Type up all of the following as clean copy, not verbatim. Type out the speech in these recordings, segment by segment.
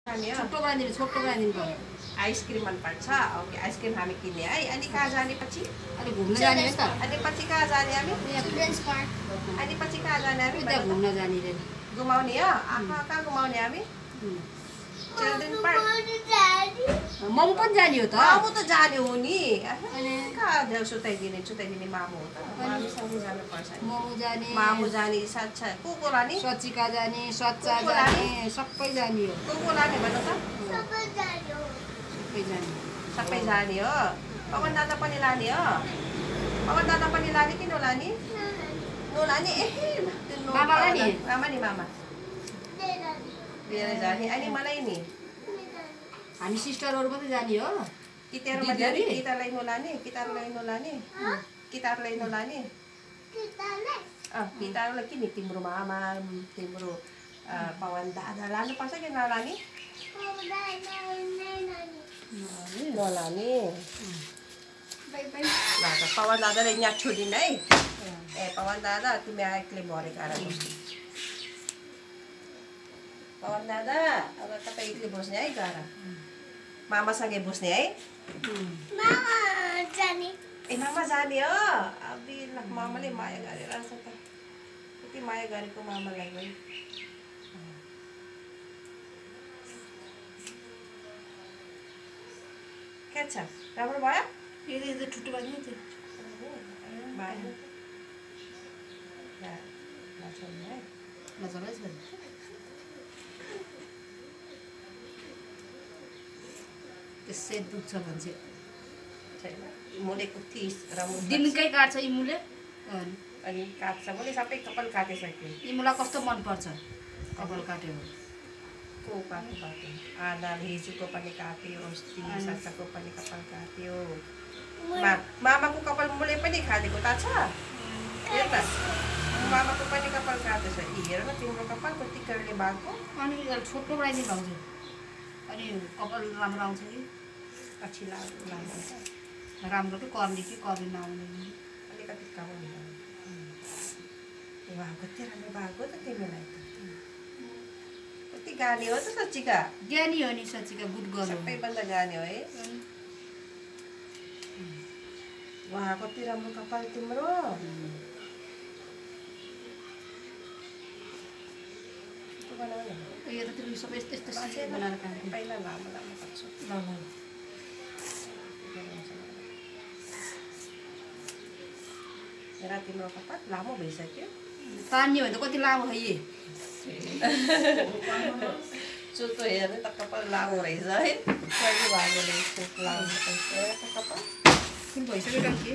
छोटो बनाइदिनु छोटो बनाइदिनु पर्यो। आइसक्रिम मनपर्छ। ओके आइसक्रिम हामी किन्ने है। अनि कहाँ जाने पछि? अलि घुम्न जाने हो त। अनि पछि कहाँ जाने हामी? Children's park. अनि पछि कहाँ जाने हामी? त्यहाँ घुम्न जाने रे। घुमाउने हो? कहाँ घुमाउने हामी? Children park. मम पनि जाने हो त। मामु त जाने हो नि। कहाँ देउ सुताइदिने मामु हो त। मामुसँग जानुपर्छ। मामु जाने साच्छा को लाने? सचिका जाने, सच्चा जाने, सबै जाने हो। को लाने भन्नु त? सबै जाने हो। पवन दादा पनि लाने हो? पवन दादा पनि लाने कि नलाने? नलाने मामालाई नि? मामा नि मामा लिएर जाने। अनि मलाई नि हामी सिस्टरहरु मात्रै जाने हो। कितारमा जाने? कितालाई नलाने? कितालाई नलाने? कितालाई नलाने? कितालाई कि नि तिम्रो मामा तिम्रो पवन दादा लानुपर्छ कि नलाने? नलाने। ल त पवन दादाले यहाँ छोडिन् है। ए पवन दादा तिमी एक्लै मरेको आएर बस्नु। पवन दादा अब तपाईँ एक्लै बस्ने है गएर। मामासँगै बस्ने है। ए मामा जाने हो? अब मामाले माया गरेर छ त। कति माया गरेको मामालाई पनि। के छ? राम्रो भयो? यो ठुटो बानी थियो। भयो। नचलाइ छ। त्यसै दुख्छ भन्छ। छैन। मोलेको थिइस राम्रो। दिनकै काट्छ इमुले। अनि काट्छ मैले सबै कपाल काटिसकेँ। इमुलाई कस्तो मन पर्छ कपाल काट्यो। को काट्यो? आधा हिजोको पनि काट्यो, अस्ति सासाको पनि कपाल काट्यो। मामाको कपाल मुले पनि खाँदेको थाहा छ? हेर न मामाको पनि कपाल काटेछ। हेर न तिम्रो कपाल कति कर्ले भएको। अनि छोटो बनाइदिनु भाउजू। अनि कपाल राम्रो आउँछ कि पछि लाग्छ। राम्रो कि कर्ली नआउने। अलिकति काम हुन्छ। वाह कति राम्रो भएको त तिमीलाई त। कति गाने हो त सचिका? ज्ञानी हो नि सचिका गुड गर्नु। सबैभन्दा गाने हो है। वाह कति राम्रो कपाल तिम्रो। यो त तिमी सबै यस्तो बनाएर काट्नु। पहिला लामो काट्छु। ल तिम्रो कपाल लामो भइसक्यो। तान्यो भने त कति लामो है। चुतो हेर्नु त कपाल लामो रहेछ है। कहिले भएको रहेछ लामो कपाल। फुल भइसक्यो टङ्की।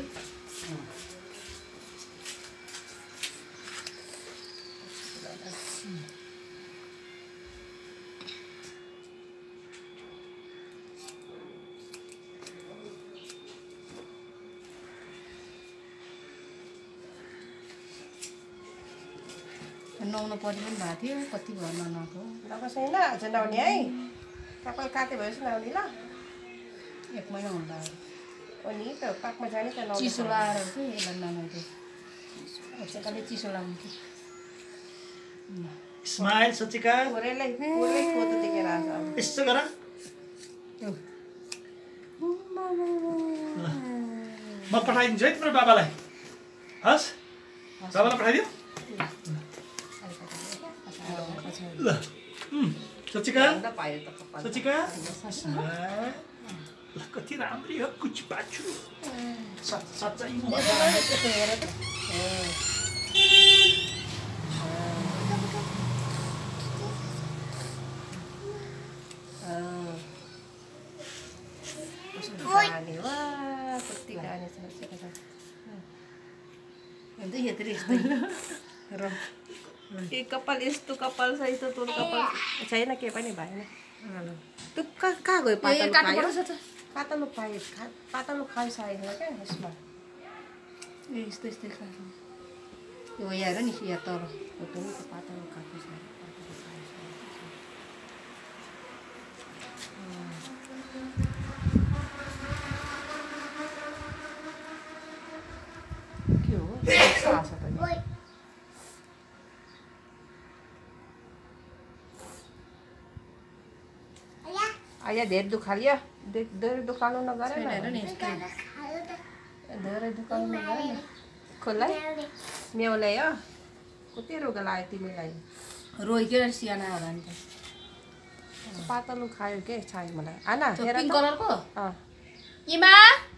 नुहाउनु पर्ने पनि भएको थियो कति घर ननुहाएको। नका छैन आज नुहाउने है। कपाल काटे भएपछि नुहाउने ल। 1 महिना हुन लाग्यो। अनि त पाकमा जाने त नुहाउने। चिसो लाएर चाहिँ यसलाई ननुहाउँथ्यो। अचेकाले चिसो लाग्थ्यो। स्माइल सचिका। पुरै फोटो देखेर आउँछ। यसो गर। म पठाइदिन्छु है तिम्रो बाबालाई। हस् बाबालाई पठाइदियो। ल सचिका। सचिका। ल कति राम्री हो कुच बाछु। सच्चाइ म गाने वा कति गाने छ सचिका। हेर्दै यत्रै यस्तै र ए कपाल यस्तो कपाल छ यस्तो तोर कपाल छैन के पनि भएन। तँ कहाँ गयो? पातलो पायो पातलो खाइसकेको क्या यसमा। यस्तो यस्तै खानु। यो यहाँ हेर नि यहाँ तल पनि त पातलो खाएको छ। के हो? सास पनि। यहाँ धेरै दुखालियो धेरै दुखाउनु नगरे हेर नि यस्तो धेरै दुखाउनु नगरे खोल्ला म्याउले हो कति रोग लाग्यो तिमीलाई रोइकेर सियाना होला नि त पातलो खायो के छैन मलाई आना हेर पिङ्क त कलरको अँ इमा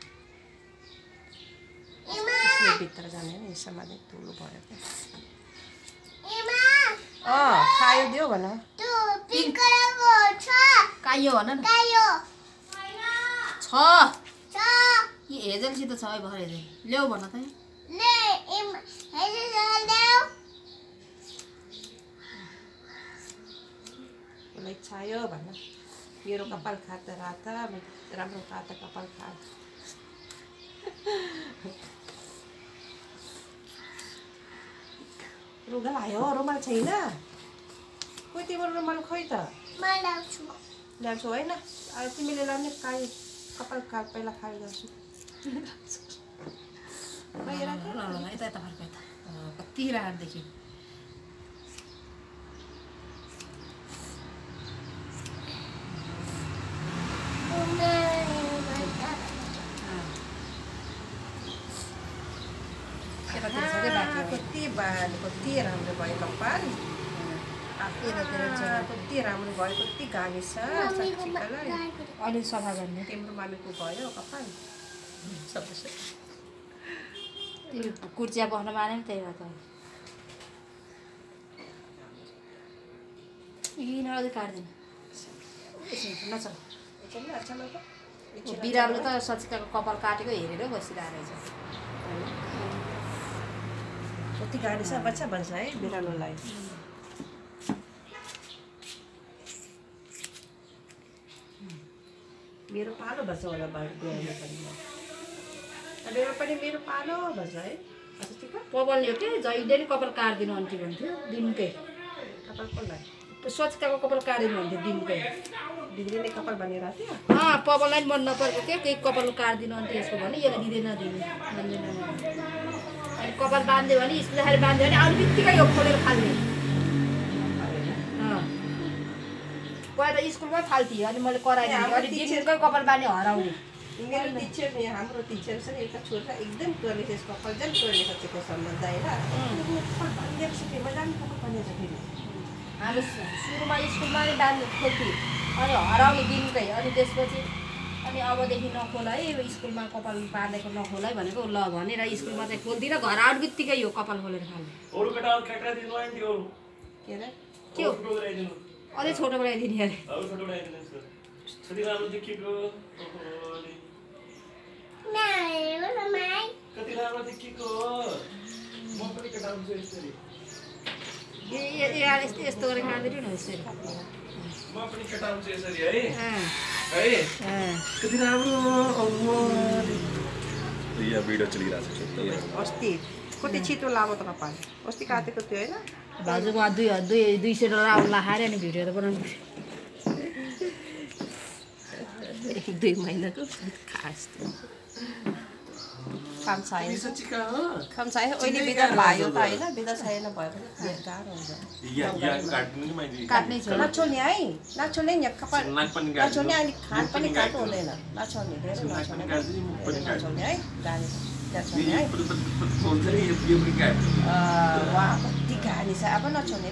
यसले भित्र जाने नि यसमा चाहिँ ठुलो भयो क्या खायो दियो भन कायो भन न छ कि हेजलसित छ है भर्खर हेजेल ल्याऊ भन त उसलाई छायो भन मेरो कपाल खाता राता राम्रो तातो कपाल खा रुगा लायो रुमाल छैन खोइ तिम्रो रुमाल खोइ त ल्याउँछु होइन अब तिमीले लाउने खाइ कपाल खा पहिला खाइ गर्छु यता यता फर्क यता कति राहत देखियो कति राम्रो भयो कपाल कति राम्रो भयो कति गाली छ अलि सफा गर्ने तिम्रो मामीको भयो कपाल त्यो कुर्चिया बस्न माने नि त्यही हो त यिनीहरू काट्दैन नचल बिरालोले त सचिकाको कपाल काटेको हेरेर बसिरहेको रहेछ कति गाडी छ बच्चा भन्छ है बिरालोलाई मेरो पालो भन्छ होला बिहान पनि मेरो पालो भन्छ है पवल यो के जहिले नि कपाल काटिदिनु आन्टी भन्थ्यो दिनकै कपाल कसलाई सचिकाको कपाल काटिदिनु भन्थ्यो दिनकै दिदीले कपाल बनिरहेको थियो पवललाई मन नपरेको के केही कपाल काटिदिनु अन्त यसको भने यसलाई दिँदैन दिनु अनि कपाल बाँध्यो भने स्कुल जाँदाखेरि बाँध्यो भने अरू बित्तिकै यो खोलेर फाल्ने पहिला त स्कुलमै फाल्थ्यो अनि मैले कराइदिएँ अनि दिनकै कपाल बाँध्यो हराउने मेरो टिचर हाम्रो टिचर छ नि एउटा छोरा एकदम टोर्ने त्यसको कपाल झन् टोर्ने सकेको सम्बन्ध होइन कपाल बाँधिएको छ फेरि राम्रो कपाल बाँधेको छ फेरि हाम्रो सुरुमा स्कुलमा नै बाँध्नु खोल्थ्यो अनि हराउने दिनकै अनि त्यसपछि अनि अबदेखि नखोला है स्कुलमा कपाल बाँधेको नखोला है भनेको ल भनेर स्कुलमा चाहिँ खोल्दिनँ घर आउट बित्तिकै यो कपाल खोलेर खाल्ने के हो अझै छोटो बनाइदिने अरे यस्तो गरेर खाँदैन न यसरी अस्ति कति छिटो लामो त कपाल अस्ति काटेको थियो होइन भाउजूमा 200 डलर अब लाखाएर नि भिडियो त बनाउनु 2 महिनाको खास काम छैन अहिले बिदा भयो त होइन बिदा छैन भयो भने गाह्रो हुन्छ काट्नै छ नछोड्ने है नछोड्ने नि कपाल नछोड्ने अनि खाट पनि काट्नु हुँदैन नछोड्ने धेरै नछोड्ने है गाडी नछोड्ने है वहाँ कति गाडी छ अब नछोड्ने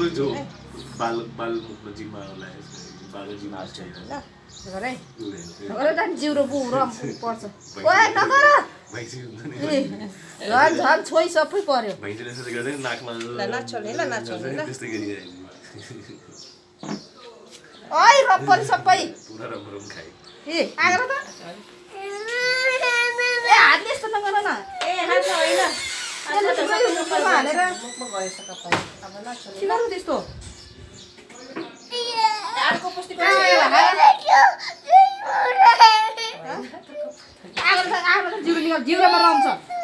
ल गरे जिउरो बुरो पर्छ ओए नगर झन् छोइ सबै पर्यो नछोड्ने ल नछोड्ने ल ओइ रप्परी सबै ए आगर त ए हातले यस्तो नगर न ए हात होइन हालेर मुखमा गएछ कपाल अब नछोड्ने किन त्यस्तो अर्को पुष्टि जिउरोमा रम्छ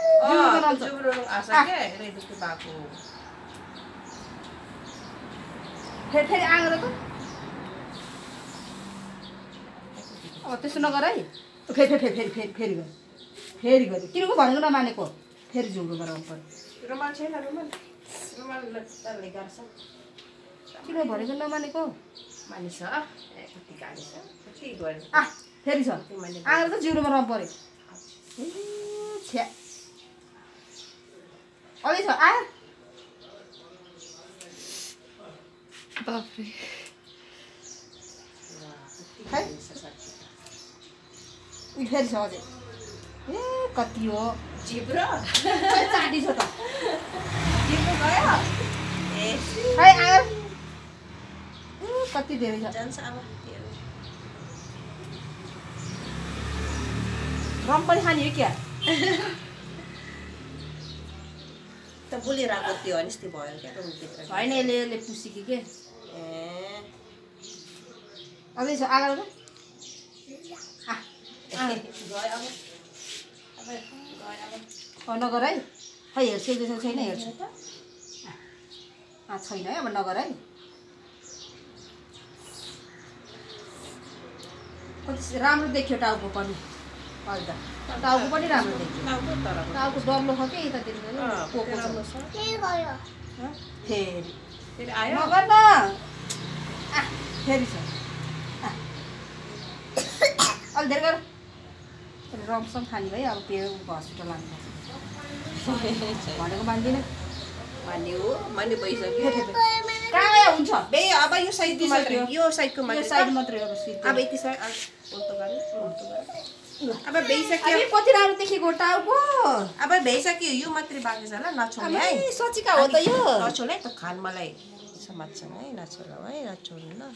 फेरि आएर त अब त्यस्तो नगर है फेरि गऱ्यो किनको भनेको नमानेको फेरि जिउरोमा रम पर्यो रुमाल छैन रुमाल गर्छ किन भनेको नमानेको मानिस कति गाडी छ कति गरे फेरि छ आएर त जिउरोमा रम पर्यो छ्या अलि छ आ बाफ्रे खै उयो फेरि छ अझै ए कति हो जिब्रो चाँडी छ त जिब्रो गयो ए खै आयो कति धेरै छ जान्छ अब त्योहरू रम पनि खाने हो क्या त बोलिरहेको त्यो अनिस्ती भयो क्या रुमभित्र होइन यसले पुसिक्यो के ए अझै छ आगर त गयो अब गयो अब नगर है खै हेर्छु जस्तो छैन हेर्छु छैन है अब नगर है राम्रो देखियो टाउको पनि अहिले त टाउको पनि राम्रो देखियो टाउको तर टाउको डल्लो छ कि यतातिर पोको राम्रो छ फेरि फेरि आयो नगर न फेरि छ अलि धेरै गर रमसम खाने भयो अब पेयो हस्पिटल लानुपर्छ भनेको मान्दिनँ मान्यो मान्यो भइसक्यो कहाँ हुन्छ बे अब यो साइडको मात्रै यो साइडको यो मात्रै साइड मात्रै अब सिधै अब यति साइड उल्टो गर्नु अब भइसक्यो अबे कति राम्रो देखेको टाउको अब भइसक्यो यो मात्रै बाँकी छ ल नछोड्ने है अबे सचिका हो त यो नछोड है त खान मलाई समात्छन् है नछोड्नु है नछोड्नु ल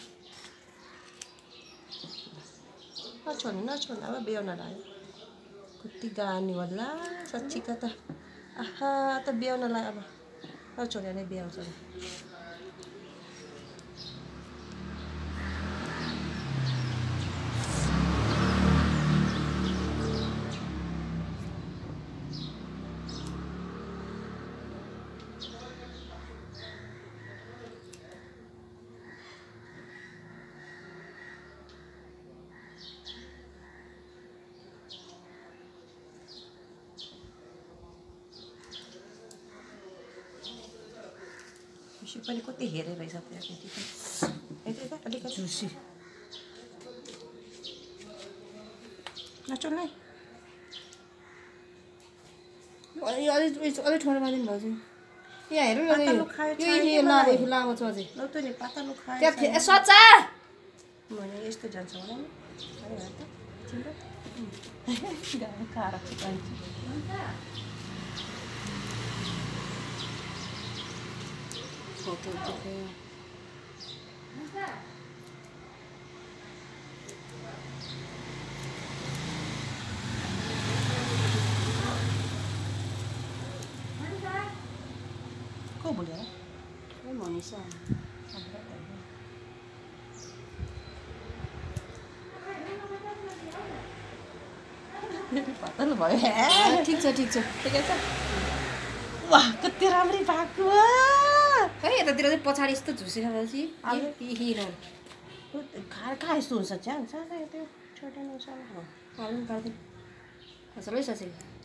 नछोड्नु अब ब्याउन लाग्यो कति गानी होला सच्चीका त आहा त ब्याउनलाई अब नछोड्यो भने ब्याउँछ खुसी पनि कति हेरेर रहेछ त्यहाँ अलिकति झुसी नचोड्नु है अलिक ठुलो मादिनु भाउजू यहाँ हेर्नु न पातलो खायो, यो छैन लामो लामो छ अझै लौ त नि पातलो खायो त्यहाँ सच्चा भने यस्तो जान्छ होला नि को बोल्यो मनिषा पातलो भयो ठिक छ ठिकै छ वाह कति राम्री भएको है यतातिर चाहिँ पछाडि यस्तो झुसी खाएपछि कहाँ यस्तो हुन्छ च्यान सानो त्यो छोटा नसानो सबै सबै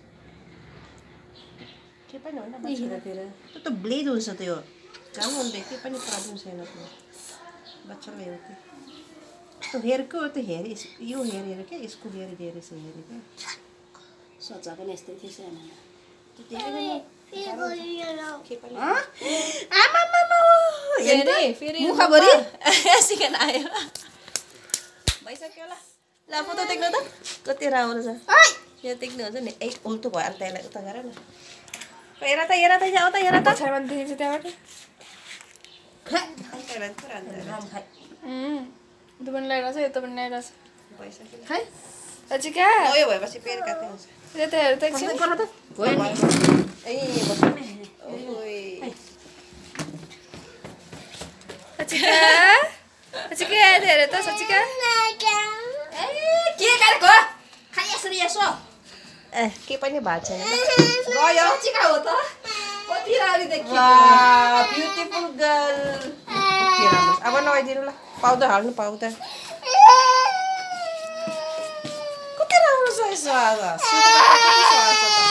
के पनि होइन यतातिर त्यो त ब्लेड हुन्छ त्यो जानु अन्त के पनि प्रब्लम छैन त्यो बच्चालाई हो त्यो हेयरको त्यो हेयर यो हेयर हेर क्या स्कुल हेयर हेरेर हेरेर क्या सच्चा पनि यस्तै थियो सानो मुखभरि सिकन आयो भइसक्यो ल फोटो देख्नु त कति राम्रो छ यो देख्नुहुन्छ नि ए उल्टो भयो अन्त यसलाई उता गर न हेर त जाऊ त हेर त छाडमा देखिन्छ त्यहाँबाट रम खाइ त्यो पनि लगाइरहेछ यो त पनि लगाइरहेछ भइसक्यो खै सचिका गयो भएपछि पेट काट्दै हुन्छ यता हेर त एकछिन भयो नि ए ओइ सचिका सचिका यता हेर त सचिका के गरेको खाइ यसरी यसो ए के पनि भएको छैन गयो चिका हो त कति राम्रो देखियो ब्युटिफुल गर्ल अब नआइदिनु ल पाउडर हाल्नु पाउडर कति राम्रो छ यसो आज